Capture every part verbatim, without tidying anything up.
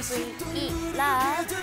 V E Love.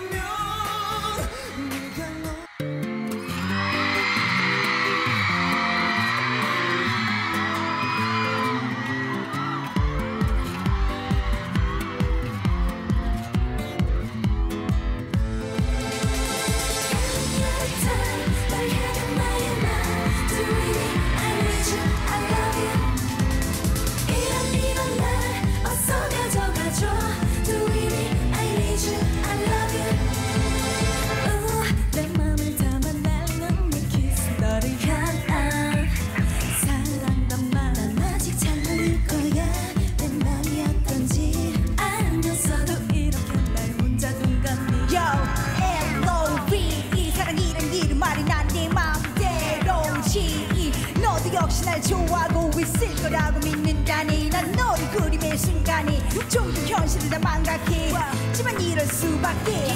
역시 날 좋아하고 있을 거라고 믿는다니 난 너를 그림의 순간이 종종 현실을 다 망각했지만 이럴 수밖에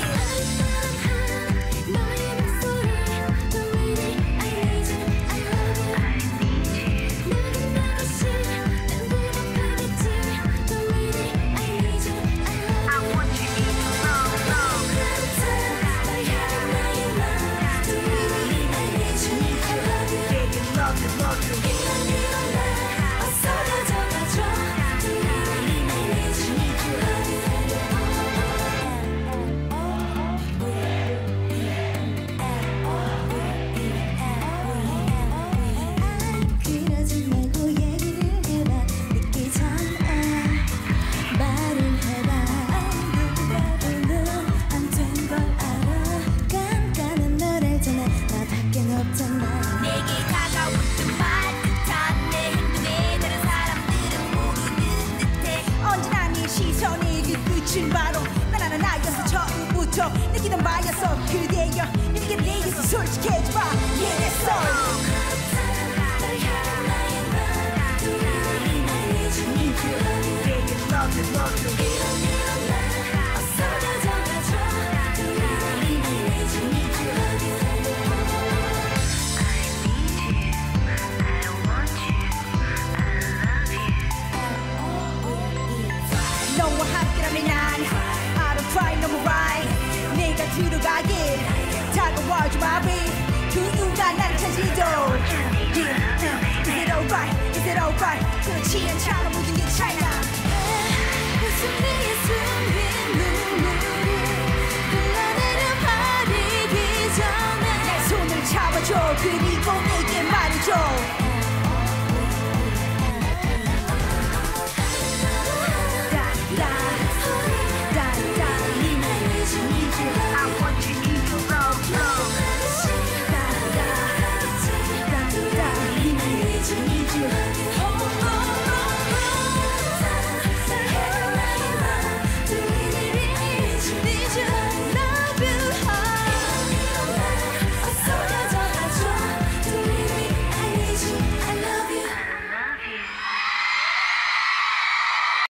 바로 난 하나 나였어 처음부터 느끼던 바였어 그대여 내게 대해서 솔직해져봐 Yeah that's all 너와 함께라면 난 I don't try no more right 내가 들어가길 다가와줘 my babe 그 누가 나를 찾지도 yeah, uh, Is it alright? Is it alright? 그렇지 않잖아 모든 게 차이나 가슴에 숨긴 눈물이 흘러내려 버리기 전에 내 손을 잡아줘 그리고 내게 말해줘 need you.